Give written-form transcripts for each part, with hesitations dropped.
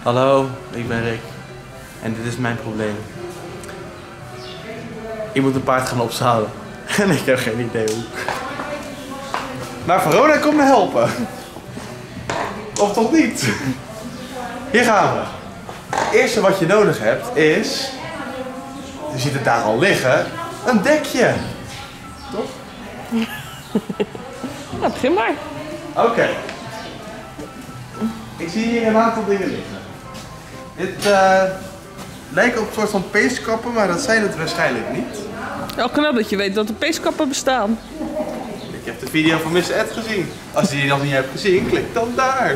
Hallo, ik ben Rick. En dit is mijn probleem. Ik moet een paard gaan opzadelen. En ik heb geen idee hoe. Maar Verona komt me helpen. Of toch niet? Hier gaan we. Het eerste wat je nodig hebt is... Je ziet het daar al liggen. Een dekje. Toch? Nou, begin maar. Oké. Ik zie hier een aantal dingen liggen. Dit lijkt op een soort van peeskappen, maar dat zijn het waarschijnlijk niet. Wel knap dat je weet dat er peeskappen bestaan. Ik heb de video van Mr. Ed gezien. Als je die nog niet hebt gezien, klik dan daar.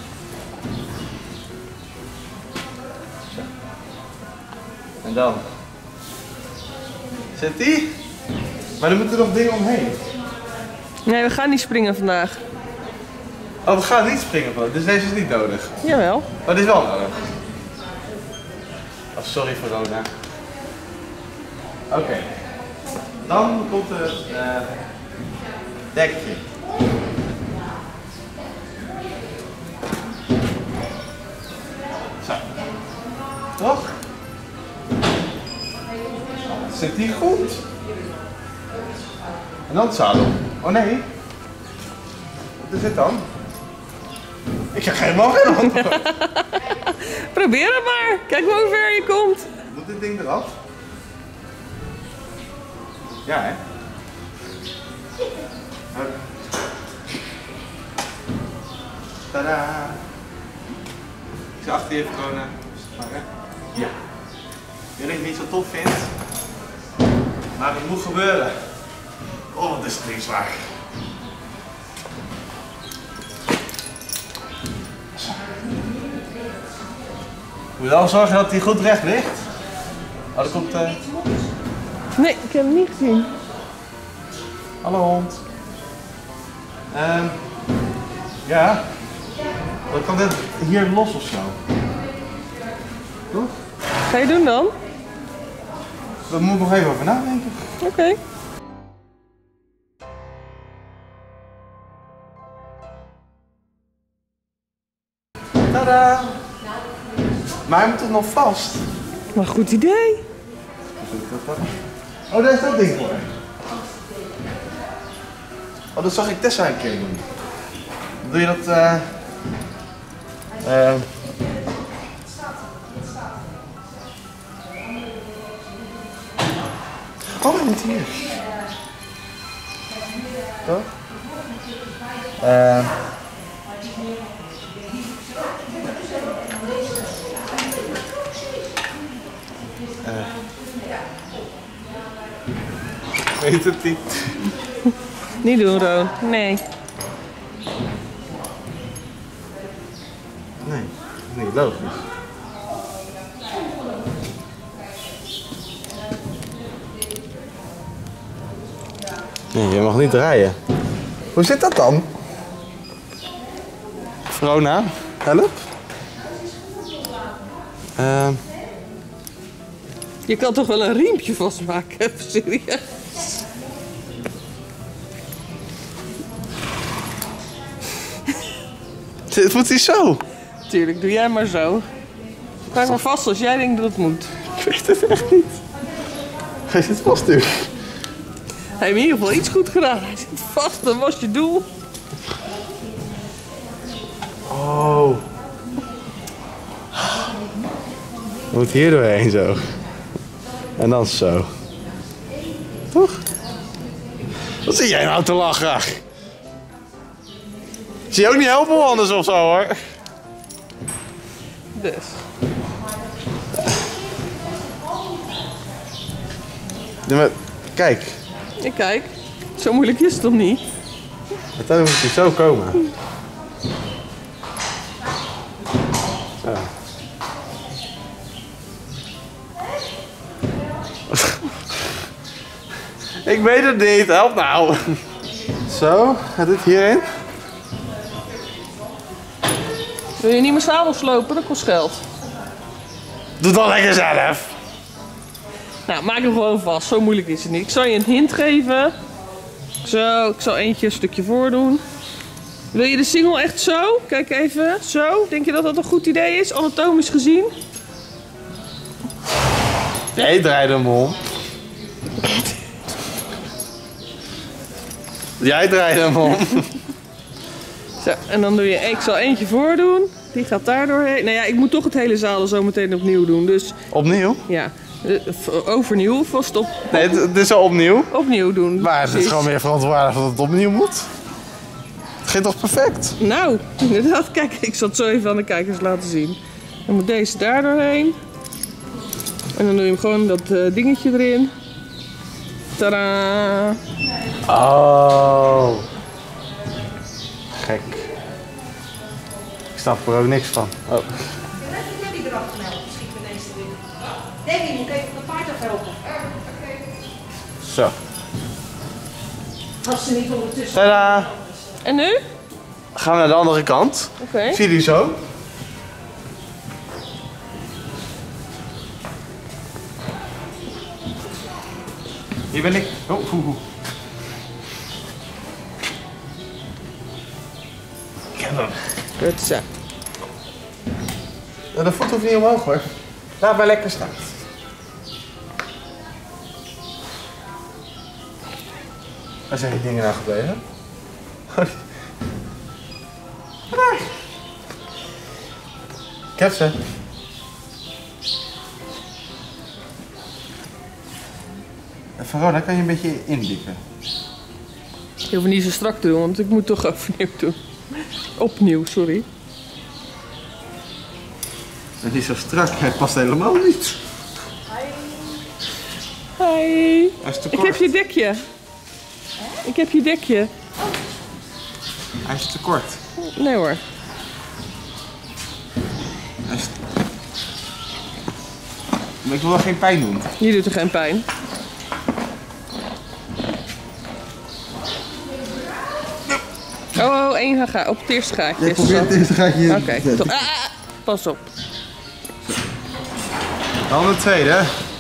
Zo. En dan. Zit die? Maar er moeten nog dingen omheen. Nee, we gaan niet springen vandaag. Oh, we gaan niet springen van, dus deze is niet nodig. Jawel. Maar dit is wel nodig. Oh, sorry Verona. Oké. Dan komt het dekje. Zo. Toch? Zit die goed? En dan het zadel. Oh nee. Wat is dit dan? Ik heb helemaal geen antwoord. Probeer het maar. Kijk maar hoe ver je komt. Moet dit ding eraf? Ja, hè? Tadaa! Ik zal achter je even tonen. Ja. Ik weet dat je het niet zo tof vindt. Maar het moet gebeuren. Oh, wat is het ding zwaar. Moet je wel zorgen dat hij goed recht ligt. Oh, dat komt... Nee, ik heb hem niet gezien. Hallo hond. Ja. Dan kan dit hier los of zo. Toch? Ga je doen dan? Daar moet ik nog even over nadenken. Oké. Tadaa! Maar hij moet toch nog vast? Maar goed idee. Oh, daar is dat ding voor. Oh, dat zag ik Tessa een keer doen. Doe je dat... Oh, hij moet hier. Toch? Weet het niet. Niet doen, Roon. Nee. Nee, niet logisch. Nee, je mag niet draaien. Hoe zit dat dan? Verona, help. Je kan toch wel een riempje vastmaken, even serieus. Het moet hij zo. Tuurlijk, doe jij maar zo. Maak maar vast als jij denkt dat het moet. Ik weet het echt niet. Hij zit vast nu. Hij heeft in ieder geval iets goed gedaan. Hij zit vast, dat was je doel. Oh. Je moet hier doorheen zo. En dan zo. Toch? Wat zit jij nou te lachen? Zie je ook niet helpen anders of zo hoor. Dus. Ja, maar, kijk. Ik kijk. Zo moeilijk is het toch niet? Uiteindelijk moet hij zo komen. Zo. Ik weet het niet, help nou. Zo, gaat dit hierin? Wil je niet meer zadel slopen? Dat kost geld. Doe dat lekker zelf. Nou, maak hem gewoon vast. Zo moeilijk is het niet. Ik zal je een hint geven. Zo, ik zal eentje een stukje voordoen. Wil je de singel echt zo? Kijk even, zo. Denk je dat dat een goed idee is, anatomisch gezien? Jij draait hem om. Jij draait hem om. Zo, en dan doe je, ik zal eentje voordoen. Die gaat daar doorheen. Nou ja, ik moet toch het hele zadel zo meteen opnieuw doen. Dus Opnieuw? ja, overnieuw of vast op. Nee, het is al opnieuw. Opnieuw doen. Maar het is precies. gewoon meer verantwoordelijk dat het opnieuw moet. Het ging toch perfect? Nou, inderdaad. Kijk, ik zal het zo even aan de kijkers laten zien. Dan moet deze daar doorheen. En dan doe je hem gewoon dat dingetje erin. Tadaa! Oh. Gek. Ik snap er ook niks van. Oh. Ik heb Debbie eraf gemeld, misschien met deze erin. Debbie, moet ik even van de paard afhelpen? Zo. Als ze niet ondertussen... Tada! En nu? Gaan we naar de andere kant. Oké. Zie je die zo? Hier ben ik. Oh, Ik heb hem. Goed zo. De voet hoeft niet omhoog hoor. Laat maar lekker staan. Waar zijn die dingen nou gebleven? Daar. Ik heb ze. Verona, kan je een beetje indiepen? Je hoeft niet zo strak te doen, want ik moet toch overnieuw doen. Opnieuw, sorry. Dat is niet zo strak, hij past helemaal niet. Hi. Hij is te Ik kort. heb je dekje. Ik heb je dekje. Hij is te kort. Nee hoor. Hij is... Maar ik wil wel geen pijn doen. Je doet er geen pijn. Oh, één ga op het eerste gaatje. Ik probeer het eerste gaatje. Oké, top. Pas op. Dan de tweede.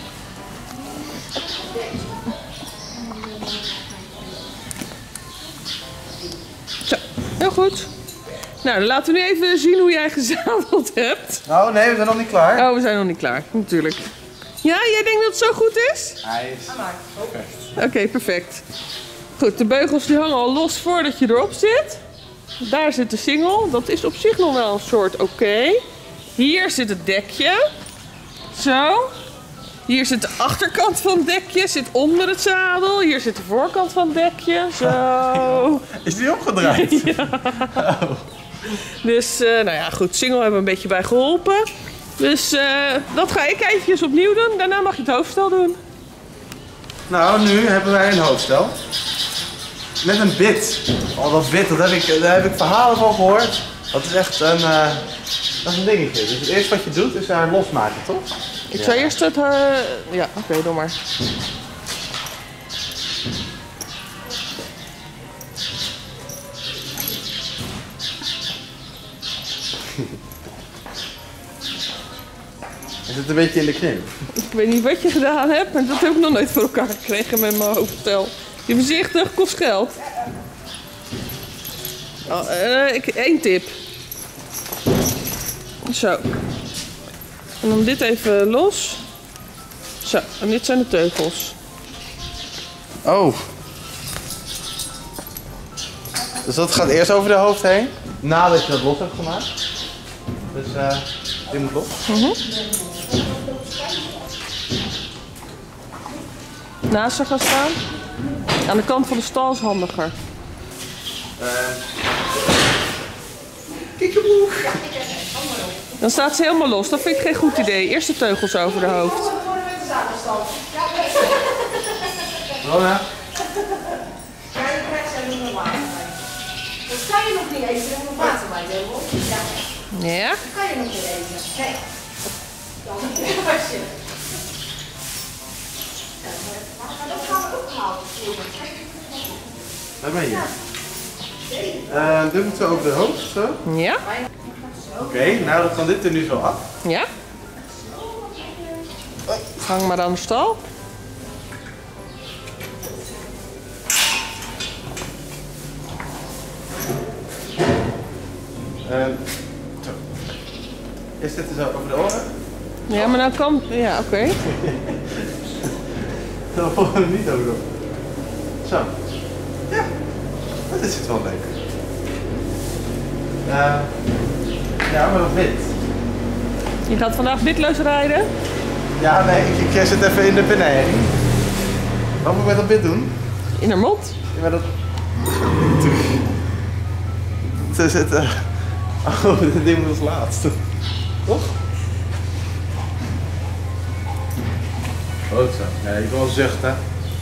Zo, heel goed. Nou, dan laten we nu even zien hoe jij gezadeld hebt. Oh nee, we zijn nog niet klaar. Oh, we zijn nog niet klaar, natuurlijk. Ja, jij denkt dat het zo goed is? Hij is... Oké, perfect. Goed, de beugels die hangen al los voordat je erop zit. Daar zit de singel. Dat is op zich nog wel een soort oké. Hier zit het dekje. Zo. Hier zit de achterkant van het dekje. Zit onder het zadel. Hier zit de voorkant van het dekje. Zo. Is die opgedraaid? Dus, nou ja, goed. Single hebben we een beetje bij geholpen. Dus dat ga ik eventjes opnieuw doen. Daarna mag je het hoofdstel doen. Nou, nu hebben wij een hoofdstel. Met een bit. Oh, dat bit, daar heb ik verhalen van gehoord. Dat is echt een, dat is een dingetje. Dus het eerste wat je doet is haar losmaken, toch? Ik zou eerst het... ja, oké, doe maar. Is het een beetje in de knip? Ik weet niet wat je gedaan hebt, maar dat heb ik nog nooit voor elkaar gekregen met mijn hoofdstel. Je voorzichtig, kost geld. Oh, één tip. Zo. En dan dit even los. Zo, en dit zijn de teugels. Oh. Dus dat gaat eerst over de hoofd heen, nadat je dat los hebt gemaakt. Dus dit moet los. Naast haar gaan staan. Aan de kant van de stal is handiger. Dan staat ze helemaal los. Dat vind ik geen goed idee. Eerst de teugels over de hoofd. Rona? Ja, je krijgt ze nog een water bij. Dat kan je nog niet eten, er moet nog water bij, hoor. Ja, Ja? dat kan je nog niet eten. Kijk. Dan was je. Maar dat gaan we ook halen. Daar ben je. Dit moeten we over de hoofd, zo. Ja? Oké, nou dan kan dit er nu zo af. Ja? Hang maar aan de stal. Zo. Is dit zo over de oren? Ja, maar nou kan... Ja, oké. Dan volgen we hem niet over de oren. Zo. Ja, dat is het wel leuk. Ja, maar wat wit. Je gaat vandaag witloos rijden? Ja, nee, ik zit even in de beneden. Wat moet ik met dat wit doen? In haar mond? Ja, maar dat... Te zitten... Oh, dit ding moet als laatste. Toch? Goed zo. Ja, ik wil wel zuchten.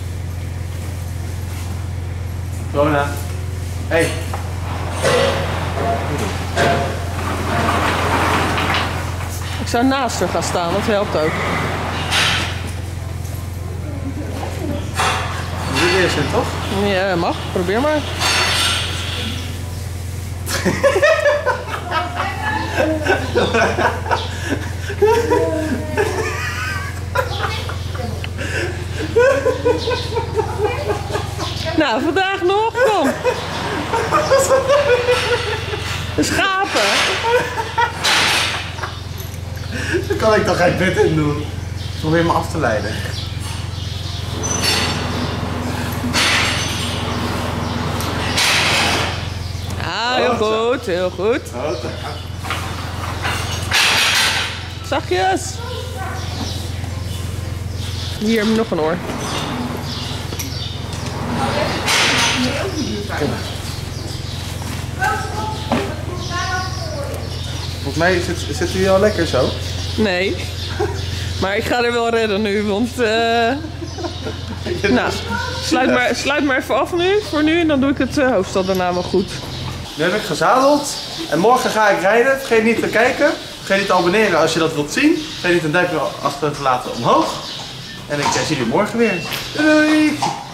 Rona. Hey. Ik zou naast haar gaan staan, dat helpt ook. Dat is eerst in, toch? Ja, mag. Probeer maar. Nou, vandaag nog, kom. De schapen. Daar kan ik toch geen wit in doen. Probeer me af te leiden. Ah, heel goed, heel goed. Zachtjes. Hier heb je nog een oor. Volgens mij zit u al lekker zo. Nee. Maar ik ga er wel redden nu, want... Nou, sluit maar even af nu, voor nu. En dan doe ik het hoofdstel daarna wel goed. Nu heb ik gezadeld. En morgen ga ik rijden. Vergeet niet te kijken. Vergeet niet te abonneren als je dat wilt zien. Vergeet niet een duimpje achter te laten omhoog. En ik zie jullie morgen weer. Doei!